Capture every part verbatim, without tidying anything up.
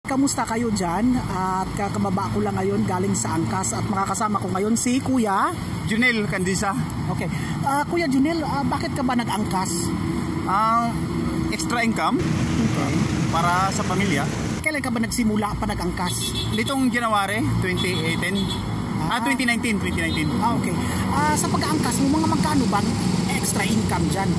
kamusta kayo dyan? At kakababa ko lang ngayon galing sa Angkas at makakasama ko ngayon si Kuya Junel Candisa. Okay. Uh, Kuya Junel, uh, bakit ka ba nag-angkas? Ang uh, extra income okay. Para sa pamilya. Kailan ka ba nagsimula pa nag-angkas? Nitong January twenty eighteen. Ah, ah twenty nineteen. Ah, okay. Uh, sa pag-angkas mo, mga magkano bang extra income dyan?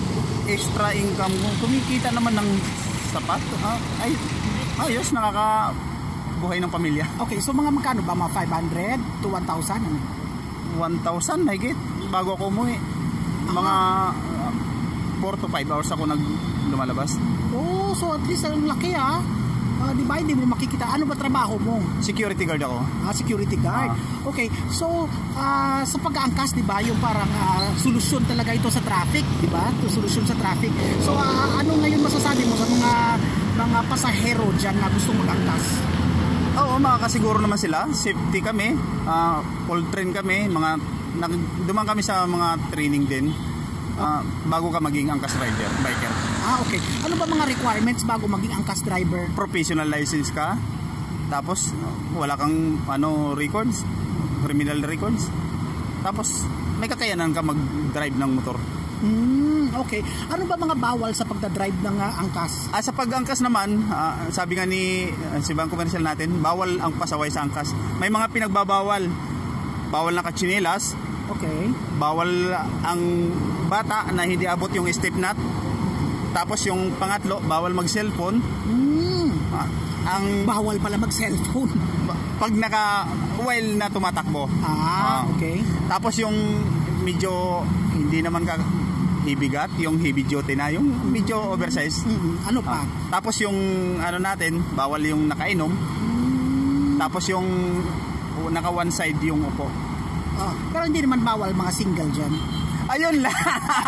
Extra income mo, kumikita naman ng sapat. Ah, ay, ayos, nakakabuhay ng pamilya. Okay, so mga magkano ba? Mga five hundred to one thousand? Ano? one thousand, higit. Bago ako umuwi. Mga uh, four to five hours ako nag lumalabas. Oh, so at least ang laki ah. Uh, di ba hindi mo makikita? Ano ba trabaho mo? Security guard ako. Ah, security guard. Ah. Okay, so uh, sa pag-aangkas, di ba, yung parang uh, solusyon talaga ito sa traffic, di ba? Ito solusyon sa traffic. So uh, ano ngayon masasabi mo sa mga mga pasahero diyan na gusto mag-angkas? Oo, makakasiguro naman sila. Safety kami, uh, full train kami, mga dumaan kami sa mga training din. Uh, bago ka maging angkas rider, biker. Ah, okay. Ano ba mga requirements bago maging angkas driver? Professional license ka. Tapos wala kang ano records, criminal records. Tapos may kakayanan ka mag-drive ng motor. Hmm, okay. Ano ba mga bawal sa pagda-drive ng uh, angkas? Ah, sa pag-angkas naman, uh, sabi nga ni uh, si Bang Commercial natin, bawal ang pasaway sa angkas. May mga pinagbabawal. Bawal na katsinelas. Okay. Bawal ang bata na hindi abot yung step nut. Tapos yung pangatlo, bawal mag-cellphone. Mm. Ah, ang bawal pala mag-cellphone pag naka while na tumatakbo. Ah, ah, okay. Tapos yung medyo hindi naman ka hibigat, yung heavy duty na, yung medyo oversize. Mm-hmm. Ano pa? Ah, tapos yung ano natin, bawal yung nakainom. Mm. Tapos yung naka one side yung upo. Oh, pero hindi naman bawal mga single dyan. Ayun lang.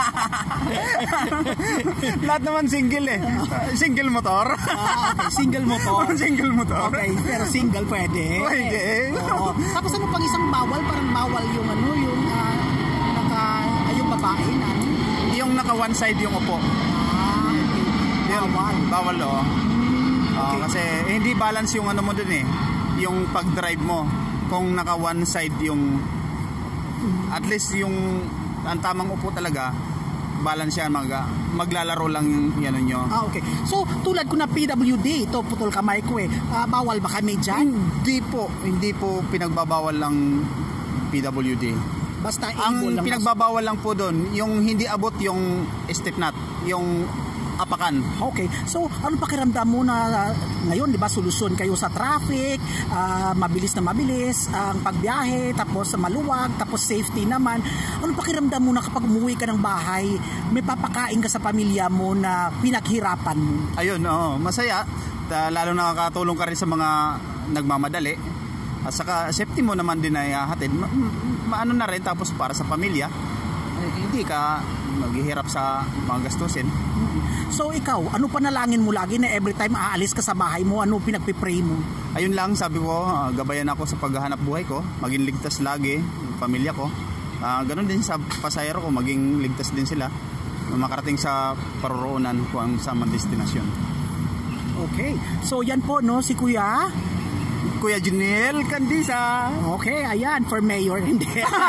Lahat naman single eh. Single motor. Ah, okay. Single motor. Single motor. Okay, pero single pwede. Pwede. Oo. Tapos ano pang isang bawal? Parang bawal yung ano, yung uh, naka, ay, yung babae na ano? Yung naka one side yung upo. Ah, okay. Bawal. Bawal oh. Hmm, okay. Uh, kasi eh, hindi balance yung ano mo dun eh. Yung pag-drive mo. Kung naka one side yung at least yung ang tamang upo talaga, balance yan, mag, maglalaro lang yung yan nyo. Ah, okay. So, tulad ko na P W D, ito putol kamay ko eh, uh, bawal ba kami dyan? Hindi po, hindi po pinagbabawal lang P W D. Basta ang pinagbabawal lang po doon, yung hindi abot yung step nut, yung apakan. Okay. So, ano pakiramdam mo na uh, ngayon, di ba, solusyon kayo sa traffic, uh, mabilis na mabilis, ang uh, pagbiyahe, tapos maluwag, tapos safety naman. Ano pakiramdam mo na kapag umuwi ka ng bahay, may papakain ka sa pamilya mo na pinaghirapan mo? Ayun, oo, masaya. Ta, lalo nakakatulong ka rin sa mga nagmamadali. At saka safety mo naman din ay hatid. Ma, ma, ano na rin, tapos para sa pamilya, eh, hindi ka maghihirap sa mga gastusin. So ikaw, ano panalangin mo lagi na every time aalis ka sa bahay mo, ano pinagpipray mo? Ayun lang, sabi ko, uh, gabayan ako sa paghahanap buhay ko, maging ligtas lagi, yung pamilya ko. Uh, ganon din sa pasahero ko, maging ligtas din sila, makarating sa paroroonan kung sa mga destinasyon. Okay, so yan po no, si Kuya Kuya Junel Candisa. Okay, ayan, for mayor. Hindi.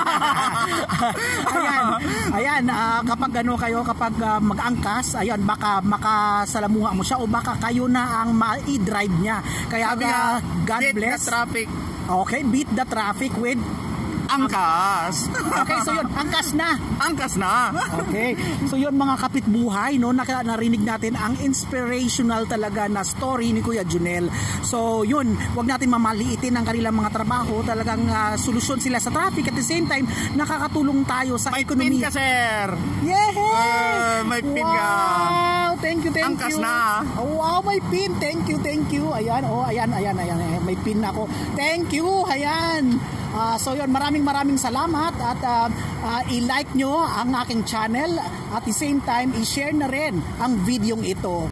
Ayan, ayan, uh, kapag ano kayo, kapag uh, mag-angkas, ayan, baka makasalamuha mo siya o baka kayo na ang ma-i-drive niya. Kaya uh, God beat bless. The traffic. Okay, beat the traffic with angkas. Okay, so yun, angkas na. Angkas na. Okay, so yun mga kapitbuhay, no, narinig natin ang inspirational talaga na story ni Kuya Junel. So yun, wag natin mamaliitin ang kanilang mga trabaho. Talagang uh, solusyon sila sa traffic, at the same time nakakatulong tayo sa may ekonomiya. May pin ka, sir. Yeah! Uh, may pin ka. Wow! Thank you, thank angkas you. na. Oh, wow, may pin. Thank you, thank you. Ayan, oh, ayan, ayan, ayan. ayan. May pin ako. Thank you. Ayan. Uh, so yun, maraming maraming salamat at uh, uh, i-like nyo ang aking channel at the same time i-share na rin ang videong ito.